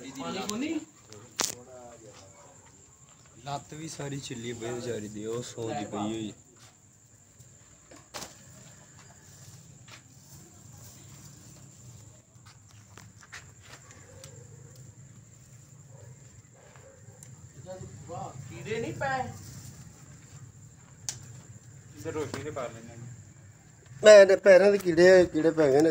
लत्त भी सारी चिल्ली पई बेचारी दी, ओह सौ दी पई हुई। कीड़े नहीं पाए इधर रोशनी ने पार लेना मैं पैरों के कीड़े पै गए ना।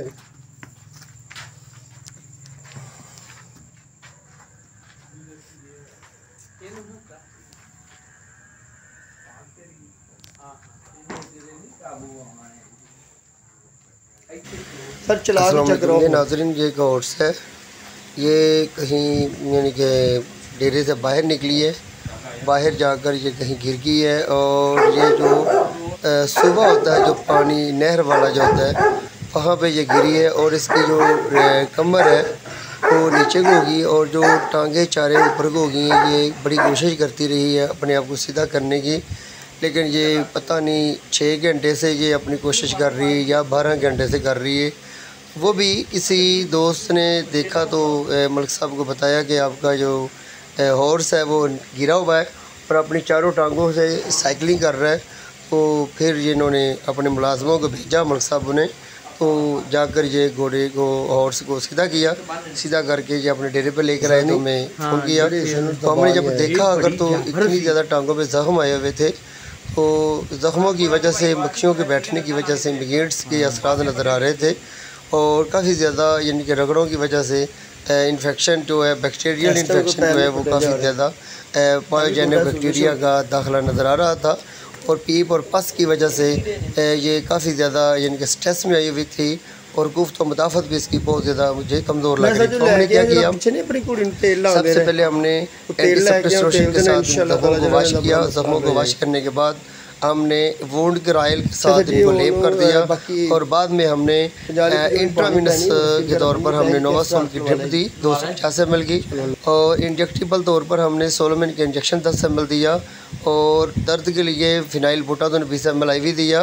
सर चला के नाज़रीन, ये एक हॉर्स है, ये कहीं यानी कि डेरे से बाहर निकली है, बाहर जाकर ये कहीं गिर गई है। और ये जो सुबह होता है, जो पानी नहर वाला जो होता है, वहाँ पे ये गिरी है। और इसकी जो कमर है वो नीचे को होगी और जो टांगे चारे ऊपर को होगी। ये बड़ी कोशिश करती रही है अपने आप को सीधा करने की, लेकिन ये पता नहीं 6 घंटे से ये अपनी कोशिश कर रही है या 12 घंटे से कर रही है। वो भी किसी दोस्त ने देखा तो मलिक साहब को बताया कि आपका जो हॉर्स है वो गिरा हुआ है और अपनी चारों टांगों से साइकिलिंग कर रहा है। तो फिर इन्होंने अपने मुलाजमों को भेजा मलिक साहब ने, तो जाकर ये घोड़े को हॉर्स को सीधा किया, सीधा करके ये अपने डेरे पे लेकर आए। तो मैं फ़ोन किया, तो हमने जब देखा अगर तो इतनी ज़्यादा टांगों पे ज़ख्म आए हुए थे, तो ज़ख्मों की वजह से, मक्खियों के बैठने की वजह से मिगेट्स के असरात नज़र आ रहे थे। और काफ़ी ज़्यादा यानी कि रगड़ों की वजह से इन्फेक्शन जो है, बैक्टीरियल इन्फेक्शन जो है वो काफ़ी ज़्यादा पायोजेनिक बैक्टीरिया का दाखिला नज़र आ रहा था। और पीप और पस की वजह से ये काफ़ी ज़्यादा यानी कि स्ट्रेस में आई हुई थी और गुफ्त और मुदाफ़त भी इसकी बहुत ज़्यादा मुझे कमज़ोर लग रही थी। तो हमने क्या किया, सबसे पहले हमने एंटीसेप्टिक के साथ ज़ख्मों को वाश किया। ज़ख्मों को वाश करने के बाद हमने वुंड के ऑयल के साथ इनको लेप कर दिया और बाद में हमने इंट्राविनस के तौर पर हमने नोवासोल की ड्रिप दी 250 ml की, और इंजेक्टेबल तौर पर हमने सोलोमिन के इंजेक्शन 10 ml दिया, और दर्द के लिए फिनाइल बुटाजोन 20 ml IV दिया,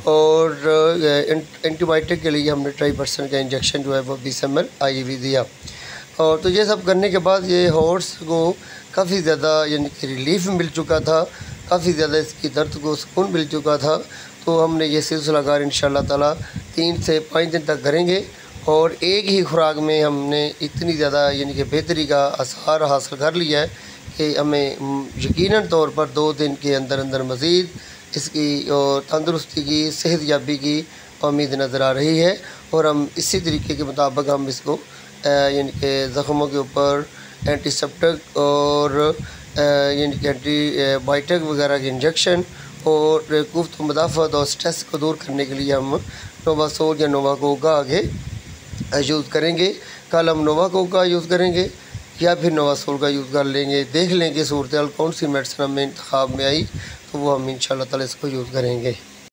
और एंटीबायोटिक के लिए हमने ट्राइपर्सन का इंजेक्शन जो है वो 20 ml IV दिया। और तो ये सब करने के बाद ये हॉर्स को काफ़ी ज़्यादा यानी कि रिलीफ मिल चुका था, काफ़ी ज़्यादा इसकी दर्द को सुकून मिल चुका था। तो हमने ये सिलसिलाकार इंशाअल्लाह ताला 3 से 5 दिन तक करेंगे और एक ही खुराक में हमने इतनी ज़्यादा यानी कि बेहतरी का असर हासिल कर लिया है कि हमें यकीनन तौर पर 2 दिन के अंदर अंदर मज़ीद इसकी और तंदुरुस्ती की, सेहत याबी की उम्मीद नज़र आ रही है। और हम इसी तरीके के मुताबिक हम इसको यानी कि ज़ख्मों के ऊपर एंटीसेप्टिक और यानी कि एंटीबायोटिक वगैरह के इंजेक्शन और गुफ्त मुदाफ़त और स्ट्रेस को दूर करने के लिए हम नोवासोल या नोवाकोका आगे यूज़ करेंगे। कल हम नोवाकोका यूज़ करेंगे या फिर नोवासोल का यूज़ कर लेंगे, देख लेंगे सूरत हाल कौन सी मेडिसिन हमें इंतखाब में आई तो वो हम इंशाअल्लाह ताला इसको यूज़ करेंगे।